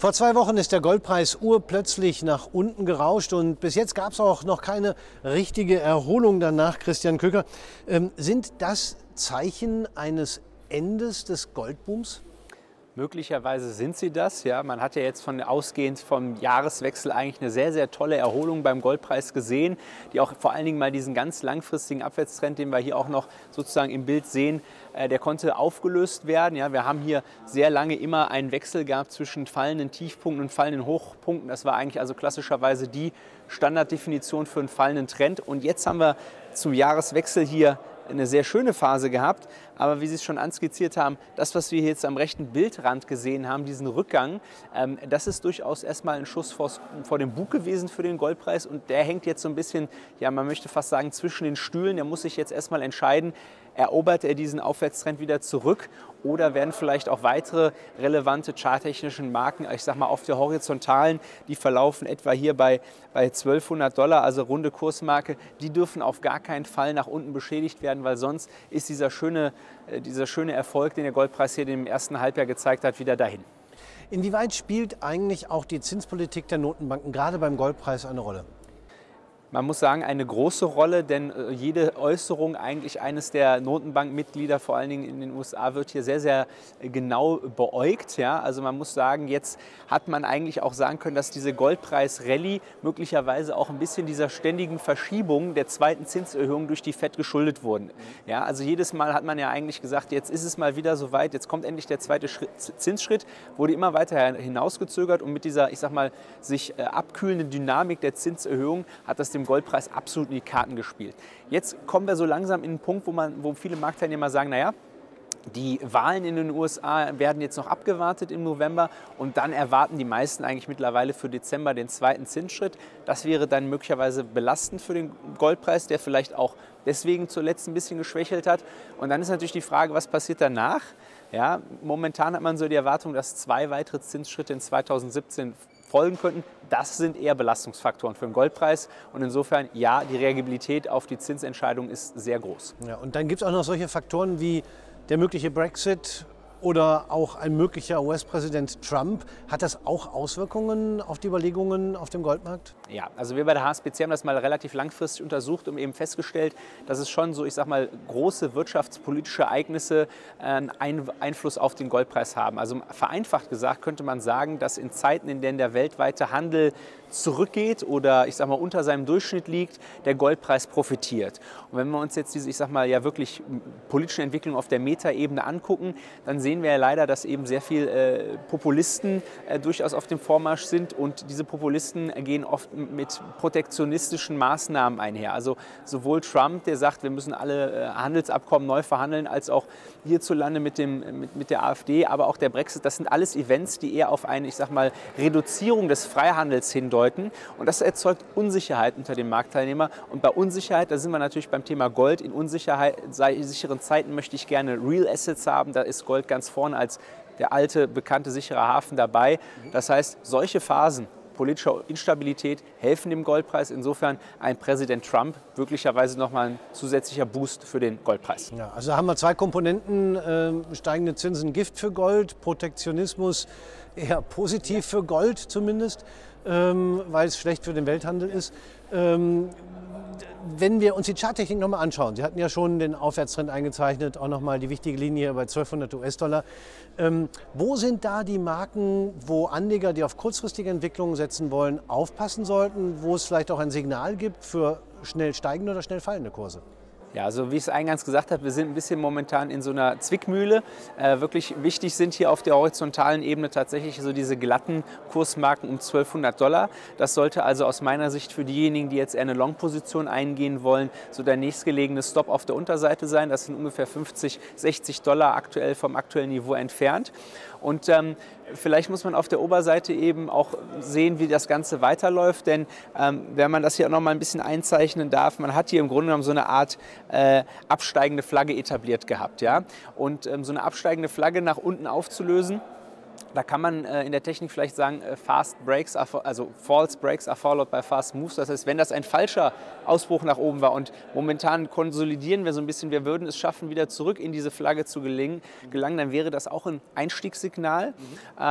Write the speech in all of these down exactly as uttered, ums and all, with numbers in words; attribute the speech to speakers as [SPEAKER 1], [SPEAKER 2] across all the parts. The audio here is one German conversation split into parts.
[SPEAKER 1] Vor zwei Wochen ist der Goldpreis urplötzlich nach unten gerauscht und bis jetzt gab es auch noch keine richtige Erholung danach, Christian Köcker. Ähm, sind das Zeichen eines Endes des Goldbooms?
[SPEAKER 2] Möglicherweise sind sie das. Ja. Man hat ja jetzt von ausgehend vom Jahreswechsel eigentlich eine sehr, sehr tolle Erholung beim Goldpreis gesehen, die auch vor allen Dingen mal diesen ganz langfristigen Abwärtstrend, den wir hier auch noch sozusagen im Bild sehen, äh, der konnte aufgelöst werden. Ja. Wir haben hier sehr lange immer einen Wechsel gehabt zwischen fallenden Tiefpunkten und fallenden Hochpunkten. Das war eigentlich also klassischerweise die Standarddefinition für einen fallenden Trend. Und jetzt haben wir zum Jahreswechsel hier eine sehr schöne Phase gehabt, aber wie Sie es schon anskizziert haben, das, was wir jetzt am rechten Bildrand gesehen haben, diesen Rückgang, ähm, das ist durchaus erstmal ein Schuss vor, vor dem Bug gewesen für den Goldpreis und der hängt jetzt so ein bisschen, ja man möchte fast sagen, zwischen den Stühlen. Der muss sich jetzt erstmal entscheiden, erobert er diesen Aufwärtstrend wieder zurück oder werden vielleicht auch weitere relevante charttechnischen Marken, ich sag mal auf der horizontalen, die verlaufen etwa hier bei, bei zwölfhundert Dollar, also runde Kursmarke, die dürfen auf gar keinen Fall nach unten beschädigt werden, weil sonst ist dieser schöne, dieser schöne Erfolg, den der Goldpreis hier im ersten Halbjahr gezeigt hat, wieder dahin.
[SPEAKER 1] Inwieweit spielt eigentlich auch die Zinspolitik der Notenbanken gerade beim Goldpreis eine Rolle?
[SPEAKER 2] Man muss sagen, eine große Rolle, denn jede Äußerung eigentlich eines der Notenbankmitglieder, vor allen Dingen in den U S A, wird hier sehr, sehr genau beäugt. Ja? Also man muss sagen, jetzt hat man eigentlich auch sagen können, dass diese Goldpreis-Rallye möglicherweise auch ein bisschen dieser ständigen Verschiebung der zweiten Zinserhöhung durch die Fed geschuldet wurden. Ja? Also jedes Mal hat man ja eigentlich gesagt, jetzt ist es mal wieder soweit, jetzt kommt endlich der zweite Schritt, Zinsschritt, wurde immer weiter hinausgezögert und mit dieser, ich sag mal, sich abkühlenden Dynamik der Zinserhöhung hat das dem Goldpreis absolut in die Karten gespielt. Jetzt kommen wir so langsam in einen Punkt, wo, man, wo viele Marktteilnehmer sagen, naja, die Wahlen in den U S A werden jetzt noch abgewartet im November und dann erwarten die meisten eigentlich mittlerweile für Dezember den zweiten Zinsschritt. Das wäre dann möglicherweise belastend für den Goldpreis, der vielleicht auch deswegen zuletzt ein bisschen geschwächelt hat. Und dann ist natürlich die Frage, was passiert danach? Ja, momentan hat man so die Erwartung, dass zwei weitere Zinsschritte in zweitausendsiebzehn folgen könnten. Das sind eher Belastungsfaktoren für den Goldpreis und insofern, ja, die Reagibilität auf die Zinsentscheidung ist sehr groß.
[SPEAKER 1] Ja, und dann gibt es auch noch solche Faktoren wie der mögliche Brexit oder auch ein möglicher U S-Präsident Trump. Hat das auch Auswirkungen auf die Überlegungen auf dem Goldmarkt?
[SPEAKER 2] Ja, also wir bei der H S B C haben das mal relativ langfristig untersucht und eben festgestellt, dass es schon so, ich sag mal, große wirtschaftspolitische Ereignisse einen Einfluss auf den Goldpreis haben. Also vereinfacht gesagt könnte man sagen, dass in Zeiten, in denen der weltweite Handel zurückgeht oder ich sag mal unter seinem Durchschnitt liegt, der Goldpreis profitiert. Und wenn wir uns jetzt diese, ich sag mal, ja wirklich politischen Entwicklungen auf der Metaebene angucken, dann sehen wir ja leider, dass eben sehr viele äh, Populisten äh, durchaus auf dem Vormarsch sind und diese Populisten gehen oft mit protektionistischen Maßnahmen einher. Also sowohl Trump, der sagt, wir müssen alle äh, Handelsabkommen neu verhandeln, als auch hierzulande mit, dem, mit, mit der AfD, aber auch der Brexit, das sind alles Events, die eher auf eine, ich sag mal, Reduzierung des Freihandels hindeuten. Und das erzeugt Unsicherheit unter den Marktteilnehmern. Und bei Unsicherheit, da sind wir natürlich beim Thema Gold. In Unsicherheit, sicheren Zeiten möchte ich gerne Real Assets haben. Da ist Gold ganz vorne als der alte, bekannte, sichere Hafen dabei. Das heißt, solche Phasen politischer Instabilität helfen dem Goldpreis. Insofern ein Präsident Trump möglicherweise nochmal ein zusätzlicher Boost für den Goldpreis.
[SPEAKER 1] Ja, also haben wir zwei Komponenten, äh, steigende Zinsen Gift für Gold, Protektionismus eher positiv für Gold zumindest, ähm, weil es schlecht für den Welthandel ist. Ähm, wenn wir uns die Charttechnik nochmal anschauen, Sie hatten ja schon den Aufwärtstrend eingezeichnet, auch nochmal die wichtige Linie bei zwölfhundert US-Dollar. Ähm, wo sind da die Marken, wo Anleger, die auf kurzfristige Entwicklungen setzen wollen, aufpassen sollten, wo es vielleicht auch ein Signal gibt für schnell steigende oder schnell fallende Kurse?
[SPEAKER 2] Ja, also wie ich es eingangs gesagt habe, wir sind ein bisschen momentan in so einer Zwickmühle. Äh, wirklich wichtig sind hier auf der horizontalen Ebene tatsächlich so diese glatten Kursmarken um zwölfhundert Dollar. Das sollte also aus meiner Sicht für diejenigen, die jetzt eher eine Long-Position eingehen wollen, so der nächstgelegene Stop auf der Unterseite sein. Das sind ungefähr fünfzig, sechzig Dollar aktuell vom aktuellen Niveau entfernt. Und ähm, vielleicht muss man auf der Oberseite eben auch sehen, wie das Ganze weiterläuft. Denn ähm, wenn man das hier auch noch mal ein bisschen einzeichnen darf, man hat hier im Grunde genommen so eine Art äh, absteigende Flagge etabliert gehabt. Ja? Und ähm, so eine absteigende Flagge nach unten aufzulösen, Da kann man äh, in der Technik vielleicht sagen, äh, fast breaks are, also false breaks are followed by fast moves. Das heißt, wenn das ein falscher Ausbruch nach oben war und momentan konsolidieren wir so ein bisschen, wir würden es schaffen, wieder zurück in diese Flagge zu gelingen, gelangen, dann wäre das auch ein Einstiegssignal. Mhm. Ähm,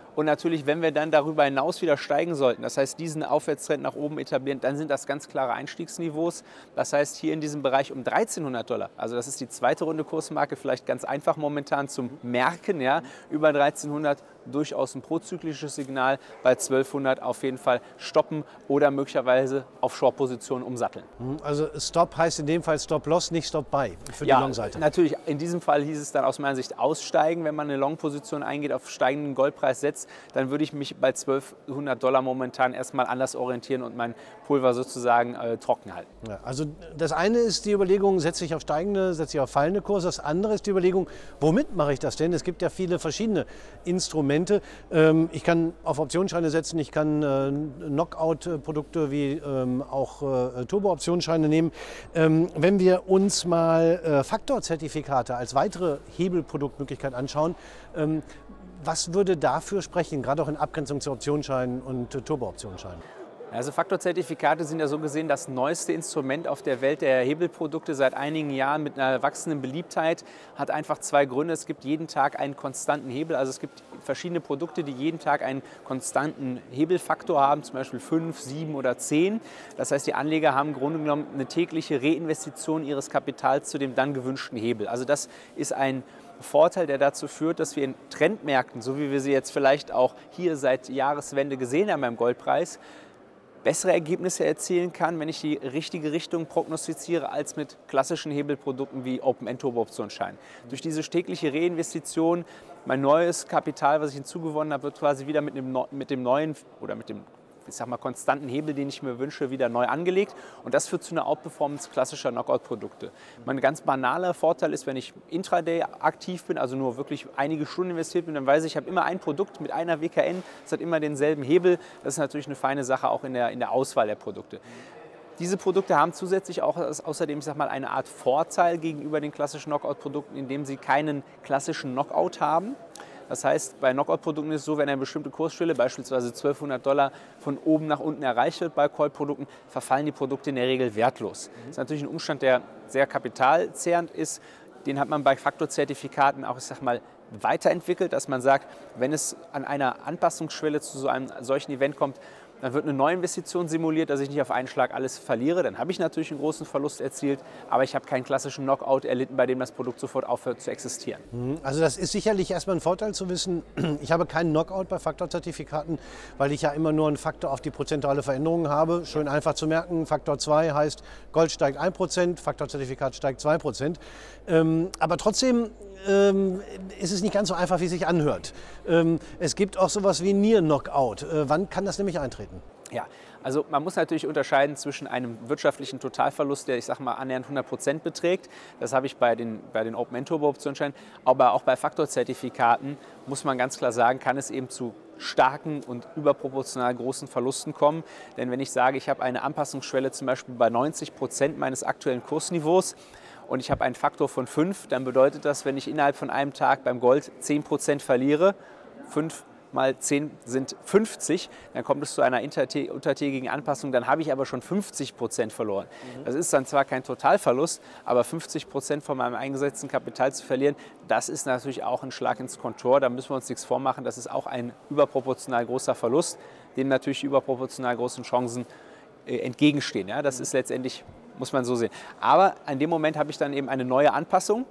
[SPEAKER 2] Und natürlich, wenn wir dann darüber hinaus wieder steigen sollten, das heißt diesen Aufwärtstrend nach oben etablieren, dann sind das ganz klare Einstiegsniveaus. Das heißt hier in diesem Bereich um dreizehnhundert Dollar, also das ist die zweite Runde Kursmarke, vielleicht ganz einfach momentan zum Merken, ja, über dreizehnhundert durchaus ein prozyklisches Signal, bei zwölfhundert auf jeden Fall stoppen oder möglicherweise auf Short-Positionen umsatteln.
[SPEAKER 1] Also Stop heißt in dem Fall Stop-Loss, nicht Stop-Buy für
[SPEAKER 2] ja,
[SPEAKER 1] die Long-Seite.
[SPEAKER 2] Natürlich, in diesem Fall hieß es dann aus meiner Sicht aussteigen. Wenn man eine Long-Position eingeht, auf steigenden Goldpreis setzt, dann würde ich mich bei zwölfhundert Dollar momentan erstmal anders orientieren und mein Pulver sozusagen äh, trocken halten.
[SPEAKER 1] Ja, also das eine ist die Überlegung, setze ich auf steigende, setze ich auf fallende Kurse. Das andere ist die Überlegung, womit mache ich das denn? Es gibt ja viele verschiedene Instrumente. Ähm, ich kann auf Optionsscheine setzen, ich kann äh, Knockout-Produkte wie ähm, auch äh, Turbo-Optionsscheine nehmen. Ähm, wenn wir uns mal äh, Faktorzertifikate als weitere Hebelproduktmöglichkeit anschauen, ähm, was würde dafür sprechen, gerade auch in Abgrenzung zu Optionsscheinen und äh, Turbo-Optionsscheinen?
[SPEAKER 2] Also Faktorzertifikate sind ja so gesehen das neueste Instrument auf der Welt der Hebelprodukte seit einigen Jahren mit einer wachsenden Beliebtheit. Hat einfach zwei Gründe. Es gibt jeden Tag einen konstanten Hebel. Also es gibt verschiedene Produkte, die jeden Tag einen konstanten Hebelfaktor haben, zum Beispiel fünf, sieben oder zehn. Das heißt, die Anleger haben im Grunde genommen eine tägliche Reinvestition ihres Kapitals zu dem dann gewünschten Hebel. Also das ist ein Vorteil, der dazu führt, dass wir in Trendmärkten, so wie wir sie jetzt vielleicht auch hier seit Jahreswende gesehen haben beim Goldpreis, bessere Ergebnisse erzielen kann, wenn ich die richtige Richtung prognostiziere, als mit klassischen Hebelprodukten wie Open-End-Turbo-Optionsscheinen. Durch diese tägliche Reinvestition, mein neues Kapital, was ich hinzugewonnen habe, wird quasi wieder mit dem, mit dem neuen oder mit dem, ich sag mal, konstanten Hebel, den ich mir wünsche, wieder neu angelegt. Und das führt zu einer Outperformance klassischer Knockout-Produkte. Mein ganz banaler Vorteil ist, wenn ich intraday aktiv bin, also nur wirklich einige Stunden investiert bin, dann weiß ich, ich habe immer ein Produkt mit einer W K N, das hat immer denselben Hebel. Das ist natürlich eine feine Sache auch in der, in der Auswahl der Produkte. Diese Produkte haben zusätzlich auch außerdem, ich sag mal, eine Art Vorteil gegenüber den klassischen Knockout-Produkten, indem sie keinen klassischen Knockout haben. Das heißt, bei Knockout-Produkten ist es so, wenn eine bestimmte Kursschwelle, beispielsweise zwölfhundert Dollar, von oben nach unten erreicht wird bei Call-Produkten, verfallen die Produkte in der Regel wertlos. Das ist natürlich ein Umstand, der sehr kapitalzehrend ist. Den hat man bei Faktorzertifikaten auch, ich sag mal, weiterentwickelt, dass man sagt, wenn es an einer Anpassungsschwelle zu so einem solchen Event kommt, dann wird eine Neuinvestition simuliert, dass ich nicht auf einen Schlag alles verliere. Dann habe ich natürlich einen großen Verlust erzielt, aber ich habe keinen klassischen Knockout erlitten, bei dem das Produkt sofort aufhört zu existieren.
[SPEAKER 1] Also das ist sicherlich erstmal ein Vorteil zu wissen, ich habe keinen Knockout bei Faktorzertifikaten, weil ich ja immer nur einen Faktor auf die prozentuale Veränderung habe. Schön einfach zu merken, Faktor zwei heißt, Gold steigt ein Prozent, Faktorzertifikat steigt zwei Prozent. Ähm, aber trotzdem ähm, ist es nicht ganz so einfach, wie es sich anhört. Ähm, es gibt auch sowas wie Near-Knockout. Äh, wann kann das nämlich eintreten?
[SPEAKER 2] Ja, also man muss natürlich unterscheiden zwischen einem wirtschaftlichen Totalverlust, der, ich sag mal, annähernd hundert Prozent beträgt. Das habe ich bei den, bei den Open-End-Turbo-Optionsscheinen. Aber auch bei Faktorzertifikaten muss man ganz klar sagen, kann es eben zu starken und überproportional großen Verlusten kommen. Denn wenn ich sage, ich habe eine Anpassungsschwelle zum Beispiel bei neunzig Prozent meines aktuellen Kursniveaus, und ich habe einen Faktor von fünf, dann bedeutet das, wenn ich innerhalb von einem Tag beim Gold zehn Prozent verliere, fünf mal zehn sind fünfzig, dann kommt es zu einer untertägigen Anpassung, dann habe ich aber schon fünfzig Prozent verloren. Mhm. Das ist dann zwar kein Totalverlust, aber fünfzig Prozent von meinem eingesetzten Kapital zu verlieren, das ist natürlich auch ein Schlag ins Kontor, da müssen wir uns nichts vormachen, das ist auch ein überproportional großer Verlust, dem natürlich die überproportional großen Chancen äh, entgegenstehen. Ja? Das ist letztendlich, muss man so sehen. Aber in dem Moment habe ich dann eben eine neue Anpassung.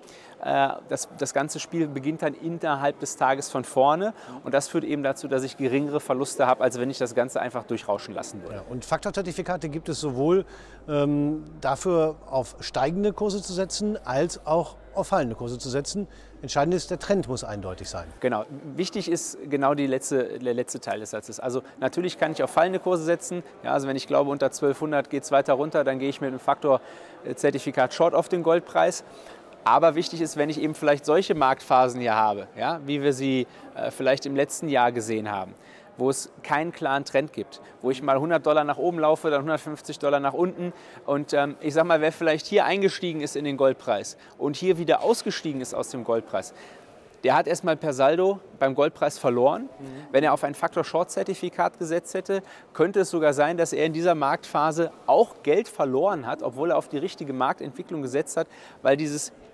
[SPEAKER 2] Das, das ganze Spiel beginnt dann innerhalb des Tages von vorne und das führt eben dazu, dass ich geringere Verluste habe, als wenn ich das Ganze einfach durchrauschen lassen würde.
[SPEAKER 1] Ja, und Faktorzertifikate gibt es sowohl ähm, dafür auf steigende Kurse zu setzen, als auch auf fallende Kurse zu setzen. Entscheidend ist, der Trend muss eindeutig sein.
[SPEAKER 2] Genau. Wichtig ist genau die letzte, der letzte Teil des Satzes. Also natürlich kann ich auf fallende Kurse setzen. Ja, also wenn ich glaube, unter zwölfhundert geht es weiter runter, dann gehe ich mit dem Faktorzertifikat Short auf den Goldpreis. Aber wichtig ist, wenn ich eben vielleicht solche Marktphasen hier habe, ja, wie wir sie äh, vielleicht im letzten Jahr gesehen haben, wo es keinen klaren Trend gibt, wo ich mal hundert Dollar nach oben laufe, dann hundertfünfzig Dollar nach unten und ähm, ich sag mal, wer vielleicht hier eingestiegen ist in den Goldpreis und hier wieder ausgestiegen ist aus dem Goldpreis, der hat erstmal per Saldo beim Goldpreis verloren. Mhm. Wenn er auf ein Faktor-Short-Zertifikat gesetzt hätte, könnte es sogar sein, dass er in dieser Marktphase auch Geld verloren hat, obwohl er auf die richtige Marktentwicklung gesetzt hat, weil dieses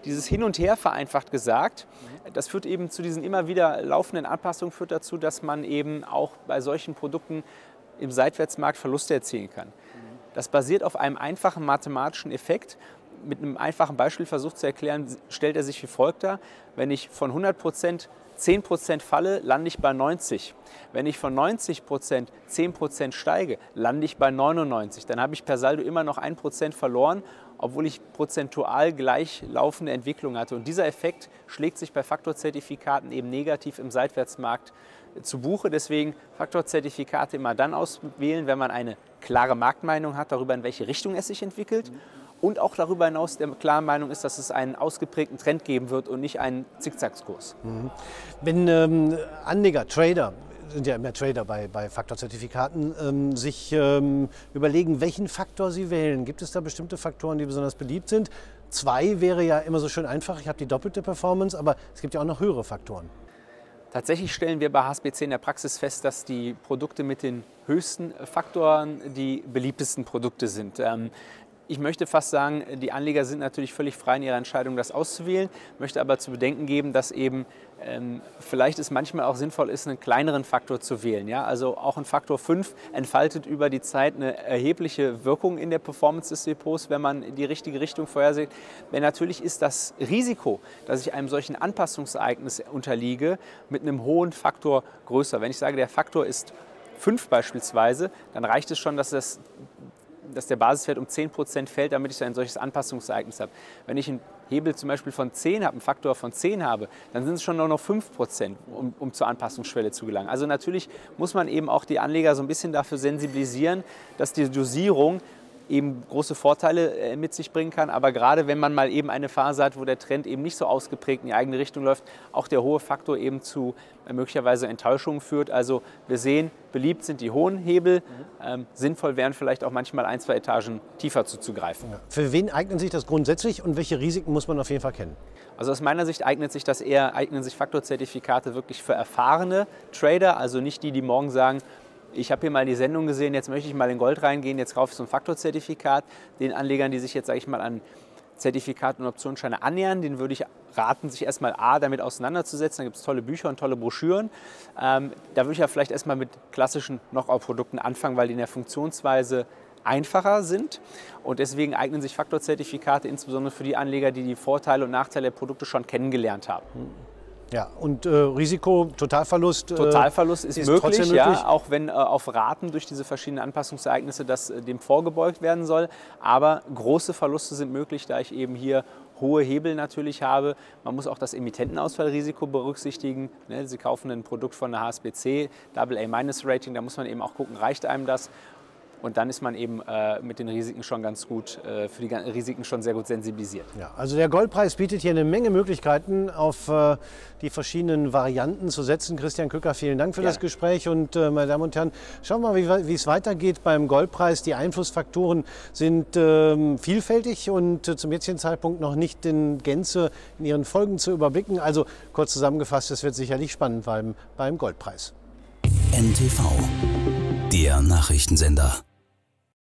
[SPEAKER 2] dieses Hin und Her vereinfacht gesagt, das führt eben zu diesen immer wieder laufenden Anpassungen, führt dazu, dass man eben auch bei solchen Produkten im Seitwärtsmarkt Verluste erzielen kann. Das basiert auf einem einfachen mathematischen Effekt. Mit einem einfachen Beispiel versucht zu erklären, stellt er sich wie folgt dar: Wenn ich von hundert Prozent zehn Prozent falle, lande ich bei neunzig. Wenn ich von neunzig Prozent zehn Prozent steige, lande ich bei neunundneunzig. Dann habe ich per Saldo immer noch ein Prozent verloren, obwohl ich prozentual gleich laufende Entwicklung hatte. Und dieser Effekt schlägt sich bei Faktorzertifikaten eben negativ im Seitwärtsmarkt zu Buche. Deswegen Faktorzertifikate immer dann auswählen, wenn man eine klare Marktmeinung hat darüber, in welche Richtung es sich entwickelt. Und auch darüber hinaus der klaren Meinung ist, dass es einen ausgeprägten Trend geben wird und nicht einen Zickzackkurs.
[SPEAKER 1] Mhm. Wenn ähm, Anleger, Trader, sind ja immer Trader bei, bei Faktorzertifikaten, ähm, sich ähm, überlegen, welchen Faktor sie wählen, gibt es da bestimmte Faktoren, die besonders beliebt sind? Zwei wäre ja immer so schön einfach, ich habe die doppelte Performance, aber es gibt ja auch noch höhere Faktoren.
[SPEAKER 2] Tatsächlich stellen wir bei H S B C in der Praxis fest, dass die Produkte mit den höchsten Faktoren die beliebtesten Produkte sind. Ähm, Ich möchte fast sagen, die Anleger sind natürlich völlig frei in ihrer Entscheidung, das auszuwählen, möchte aber zu bedenken geben, dass eben ähm, vielleicht es manchmal auch sinnvoll ist, einen kleineren Faktor zu wählen. Ja? Also auch ein Faktor fünf entfaltet über die Zeit eine erhebliche Wirkung in der Performance des Depots, wenn man in die richtige Richtung vorhersieht. Denn natürlich ist das Risiko, dass ich einem solchen Anpassungsereignis unterliege, mit einem hohen Faktor größer. Wenn ich sage, der Faktor ist fünf beispielsweise, dann reicht es schon, dass das dass der Basiswert um zehn Prozent fällt, damit ich ein solches Anpassungsereignis habe. Wenn ich einen Hebel zum Beispiel von zehn habe, einen Faktor von zehn habe, dann sind es schon nur noch fünf Prozent, um, um zur Anpassungsschwelle zu gelangen. Also natürlich muss man eben auch die Anleger so ein bisschen dafür sensibilisieren, dass die Dosierung eben große Vorteile mit sich bringen kann. Aber gerade wenn man mal eben eine Phase hat, wo der Trend eben nicht so ausgeprägt in die eigene Richtung läuft, auch der hohe Faktor eben zu äh, möglicherweise Enttäuschungen führt. Also wir sehen, beliebt sind die hohen Hebel. Ähm, sinnvoll wären vielleicht auch manchmal ein, zwei Etagen tiefer zuzugreifen.
[SPEAKER 1] Ja. Für wen eignet sich das grundsätzlich und welche Risiken muss man auf jeden Fall kennen?
[SPEAKER 2] Also aus meiner Sicht eignet sich das eher, eignen sich Faktorzertifikate wirklich für erfahrene Trader, also nicht die, die morgen sagen, ich habe hier mal die Sendung gesehen, jetzt möchte ich mal in Gold reingehen, jetzt kaufe ich so ein Faktorzertifikat. Den Anlegern, die sich jetzt, sage ich mal, an Zertifikate und Optionsscheine annähern, denen würde ich raten, sich erstmal A, damit auseinanderzusetzen. Da gibt es tolle Bücher und tolle Broschüren. Ähm, da würde ich ja vielleicht erstmal mit klassischen Knockout-Produkten anfangen, weil die in der Funktionsweise einfacher sind. Und deswegen eignen sich Faktorzertifikate insbesondere für die Anleger, die die Vorteile und Nachteile der Produkte schon kennengelernt haben.
[SPEAKER 1] Ja, und äh, Risiko, Totalverlust? Äh,
[SPEAKER 2] Totalverlust ist, ist möglich, möglich, ja, auch wenn äh, auf Raten durch diese verschiedenen Anpassungsereignisse das, äh, dem vorgebeugt werden soll. Aber große Verluste sind möglich, da ich eben hier hohe Hebel natürlich habe. Man muss auch das Emittentenausfallrisiko berücksichtigen. Ne? Sie kaufen ein Produkt von der H S B C, Double A-Rating, da muss man eben auch gucken, reicht einem das? Und dann ist man eben äh, mit den Risiken schon ganz gut, äh, für die Risiken schon sehr gut sensibilisiert.
[SPEAKER 1] Ja, also der Goldpreis bietet hier eine Menge Möglichkeiten, auf äh, die verschiedenen Varianten zu setzen. Christian Kücker, vielen Dank für Gerne. das Gespräch. Und äh, meine Damen und Herren, schauen wir mal, wie es weitergeht beim Goldpreis. Die Einflussfaktoren sind äh, vielfältig und äh, zum jetzigen Zeitpunkt noch nicht in Gänze in ihren Folgen zu überblicken. Also kurz zusammengefasst, es wird sicherlich spannend beim, beim Goldpreis.
[SPEAKER 3] N T V, der Nachrichtensender.